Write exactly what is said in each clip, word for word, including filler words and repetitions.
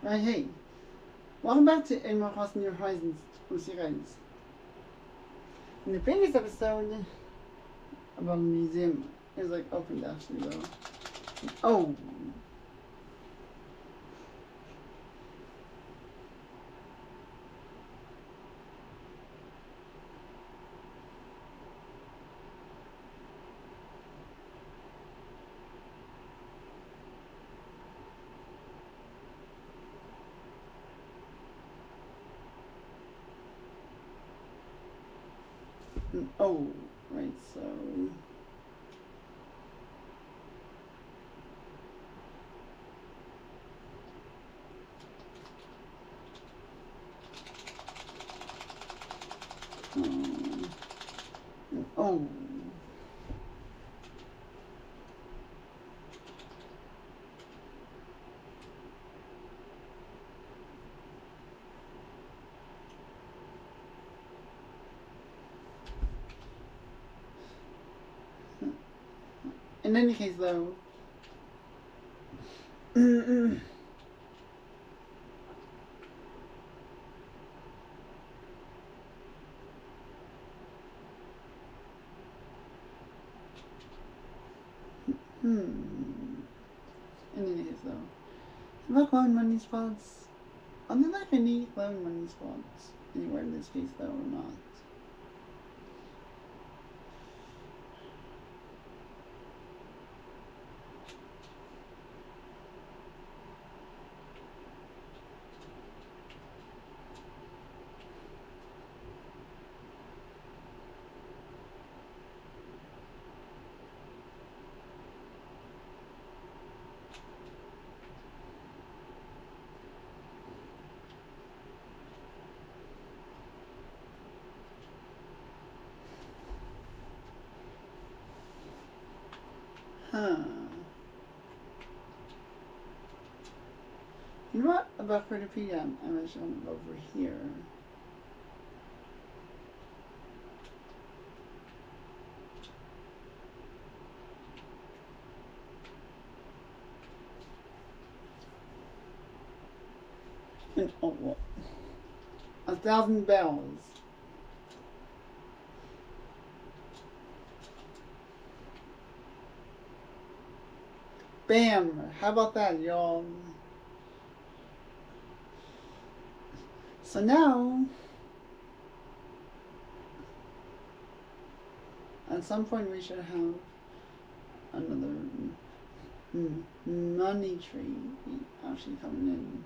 Right, hey, welcome back to Animal Crossing New Horizons. We'll see you guys. In the previous episode about the museum, it was like opened actually though. Oh. Oh, right, so... Um, oh. In any case, though, hmm. In any case, though, about glowing money spots, are there like any glowing money spots anywhere in this case, though, or not? Huh. You know what? About thirty p m I'm actually going to go over here. And, oh, what? A thousand bells. Bam! How about that, y'all? So now, at some point we should have another money tree actually coming in.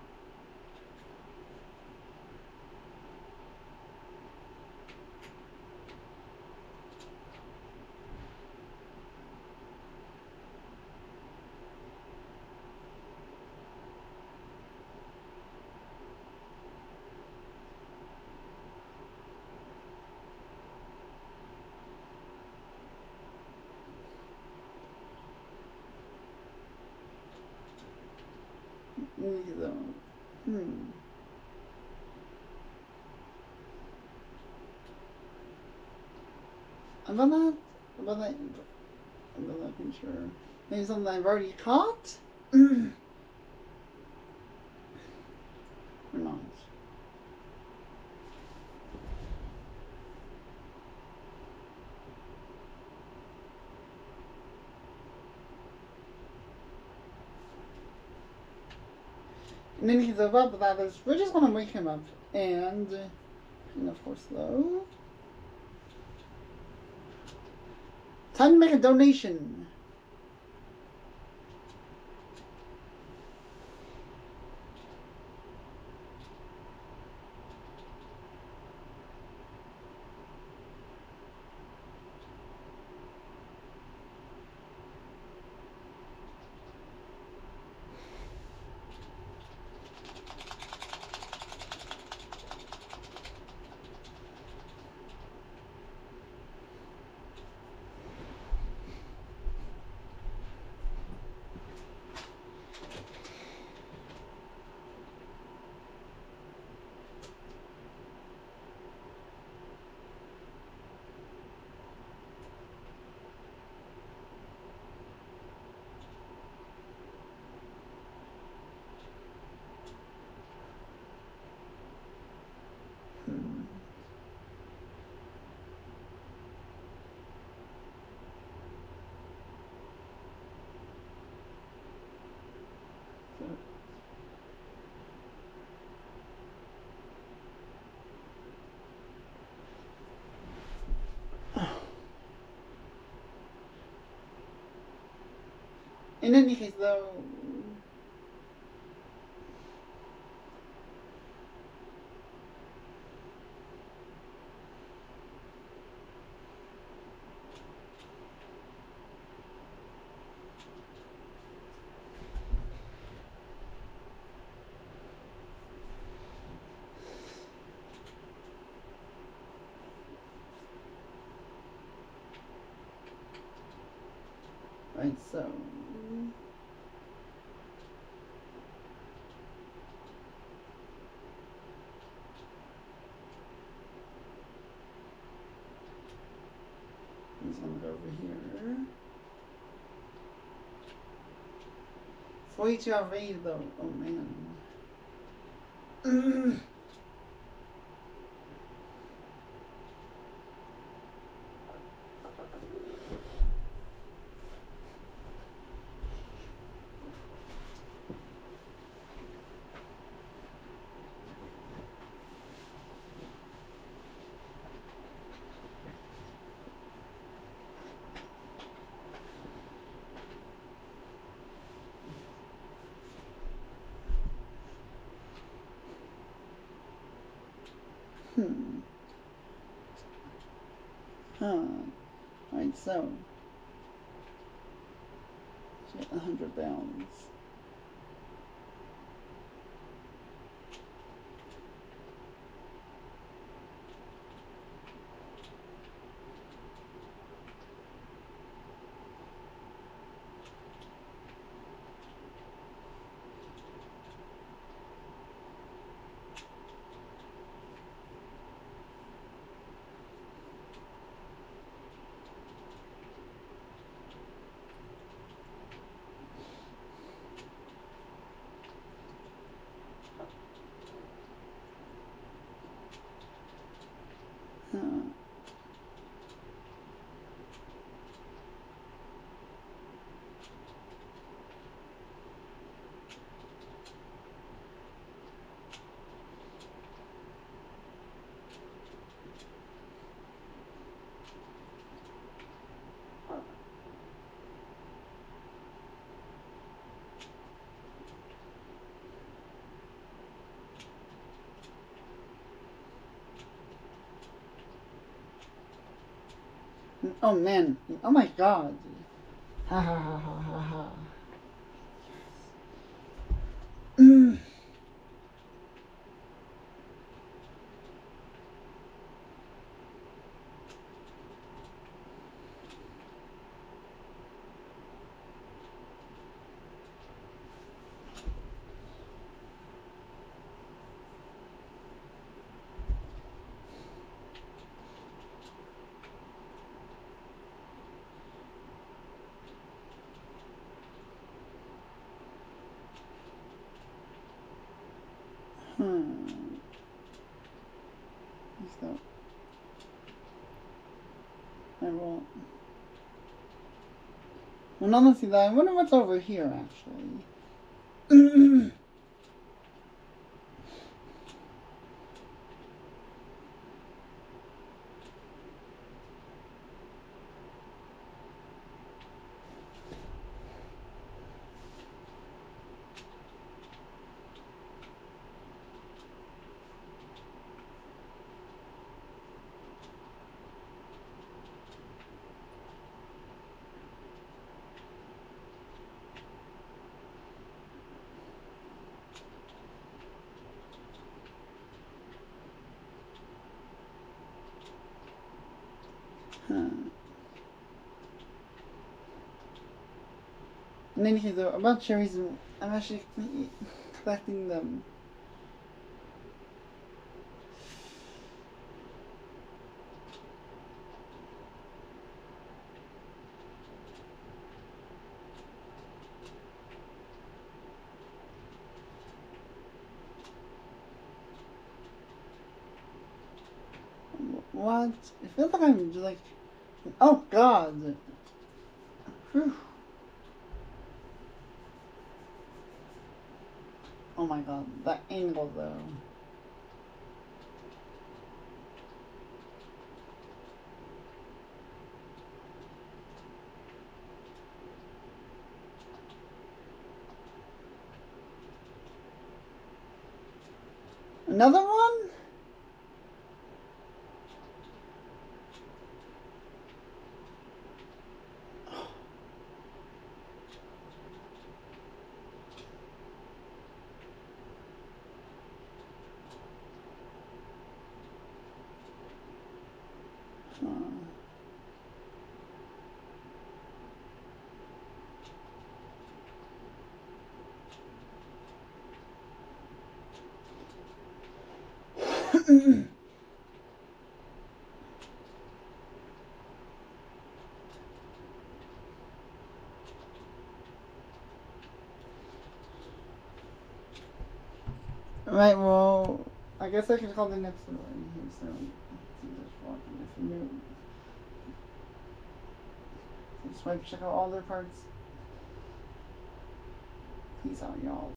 So, hmm. About that, about that, about that picture. Maybe something I've already caught? Or not? In any case, about that is, we're just gonna wake him up, and, and of course, though, time to make a donation. In any case, though. Right, so. I'm just gonna go over here. forty-two hour raid though. Oh man. Hmm. Huh. Alright, so. Get a hundred pounds. Huh. Oh man. Oh my god. Ha ha ha ha ha ha. Mm. Hmm. So, I won't. Well, not only that, I wonder what's over here actually. Huh. In any case, though, about cherries, I'm actually collecting them. What? It feels like I'm just like, oh god. Whew. Oh my god, that angle though. Another one? Right, well, I guess I can call the next one right here, so just walking if you knew. Just want to check out all their parts. Peace out, y'all.